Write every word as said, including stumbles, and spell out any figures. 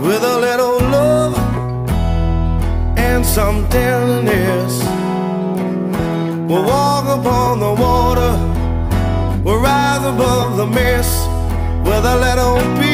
with a little love and some tenderness. We'll walk upon the water, we'll rise above the mist with a little peace